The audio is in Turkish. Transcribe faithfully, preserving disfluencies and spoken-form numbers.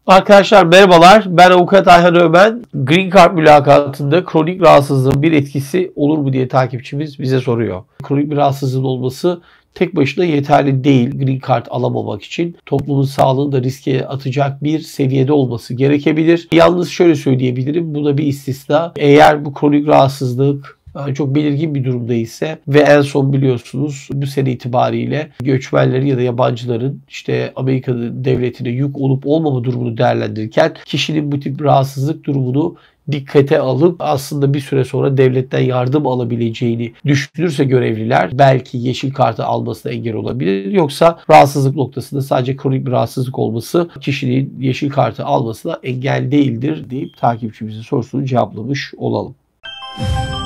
Arkadaşlar merhabalar. Ben Avukat Ayhan Ömen. Green Card mülakatında kronik rahatsızlığın bir etkisi olur mu diye takipçimiz bize soruyor. Kronik bir rahatsızlığın olması tek başına yeterli değil Green Card alamamak için. Toplumun sağlığını da riske atacak bir seviyede olması gerekebilir. Yalnız şöyle söyleyebilirim. Bu da bir istisna. Eğer bu kronik rahatsızlık yani çok belirgin bir durumda ise ve en son biliyorsunuz bu sene itibariyle göçmenlerin ya da yabancıların işte Amerika devletine yük olup olmama durumunu değerlendirirken kişinin bu tip rahatsızlık durumunu dikkate alıp aslında bir süre sonra devletten yardım alabileceğini düşünürse görevliler belki yeşil kartı almasına engel olabilir. Yoksa rahatsızlık noktasında sadece kronik bir rahatsızlık olması kişinin yeşil kartı almasına engel değildir deyip takipçimizin sorusunu cevaplamış olalım.